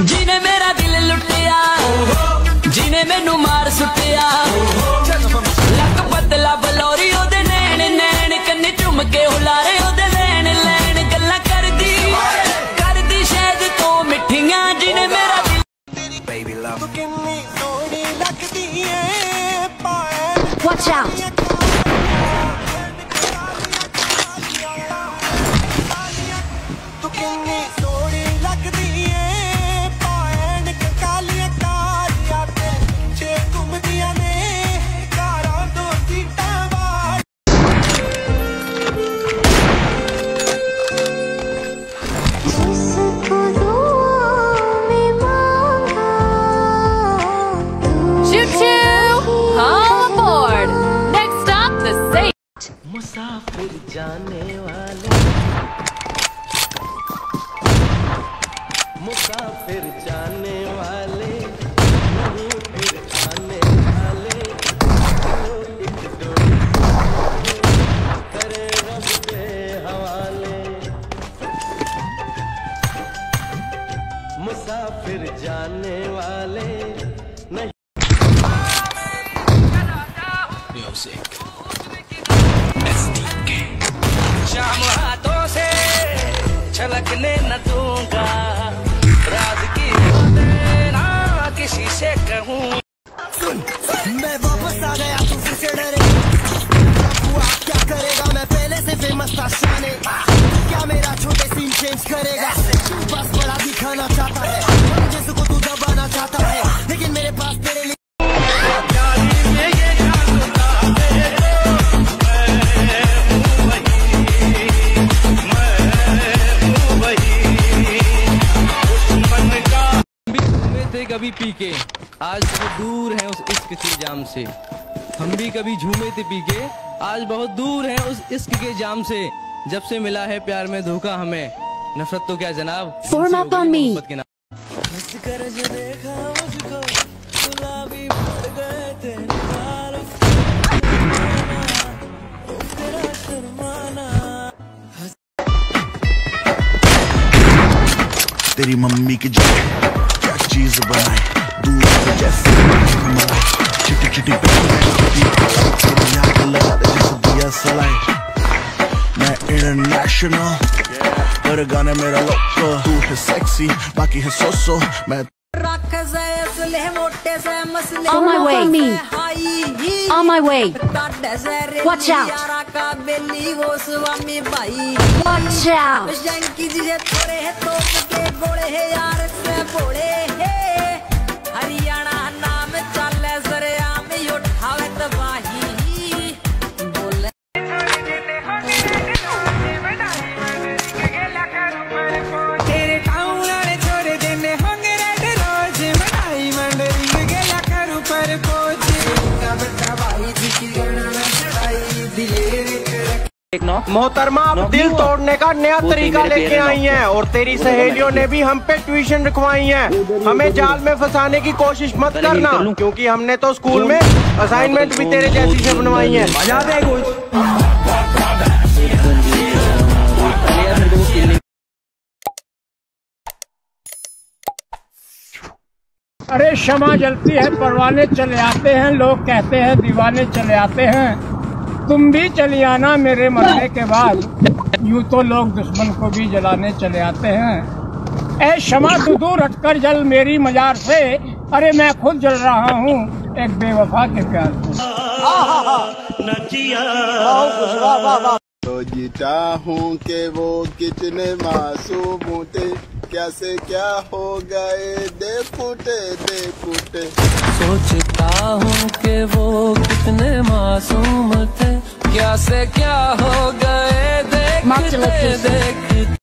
जिने मेरा दिल लुटिया, जिने मैनू मार सुटिया, लक पतला बलौरी ओदे नैन नैन, कन्ने चुम के हुलारे ओदे लैन लैन, गल्ला कर दी शायद तो मिठियां, जिने मेरा दिल Watch out! मुसाफिर जाने वाले, मुसाफिर जाने वाले, नहीं फिर आने वाले, एक डोली करे रब के हवाले। मुसाफिर जाने वाले नहीं। शाम हाथों से छलकने न दूंगा, राज की ना किसी से कहूँ। मैं वापस आ गया, तू फिर से डरे क्या करेगा? मैं पहले से फेमस था शाने, क्या मेरा छोटे सीन चेंज करेगा? तू बस बड़ा दिखाना चाहता है, जिसको तू दबाना चाहता है, लेकिन मेरे पास तेरे लिए कभी पी के आज बहुत दूर हैं उस इश्क के जाम से। हम भी कभी झूमे थे पी के, आज बहुत दूर हैं उस इश्क के जाम से। जब से मिला है प्यार में धोखा हमें, नफरत तो क्या जनाब। Form up on me. तेरी मम्मी की क्या चीज बनाए, दूध जैसे चिटी चिटी लगा दे जैसे दिया सलाई। मैं इंटरनेशनल पर गाने मेरा लोको, तू है सेक्सी बाकी है सोसो। मैं On my way. On my way. Watch out. Watch out. Haryana नाम चले सरेआम उठावे तबाही, बोले तेरे टाउन वाले छोरे देने होंगे रेड रोज, बनाई मंडरिंग गेला करू पर पोज, बेटा भाई जी की गणना चढ़ाई दिले। मोहतरमा आप दिल तोड़ने का नया तरीका लेके आई हैं, और तेरी सहेलियों ने भी हम पे ट्यूशन रखवाई है। हमें जाल में फंसाने की कोशिश मत करना, क्योंकि हमने तो स्कूल में असाइनमेंट भी तेरे जैसी से बनवाई है। मजा दे कुछ। अरे शमा जलती है, परवाने चले आते हैं, लोग कहते हैं दीवाने चले आते हैं। तुम भी चली आना मेरे मरने के बाद, यूं तो लोग दुश्मन को भी जलाने चले आते हैं। ऐ शमा तू दूर हटकर जल मेरी मजार से, अरे मैं खुद जल रहा हूँ एक बेवफा के प्यार से। तो जीता हूँ कि वो कितने मासूम थे, क्या से क्या हो गए देखूटे देखूटे। सोचता हूँ कि वो कितने मासूम थे, क्या से क्या हो गए देखते देखते।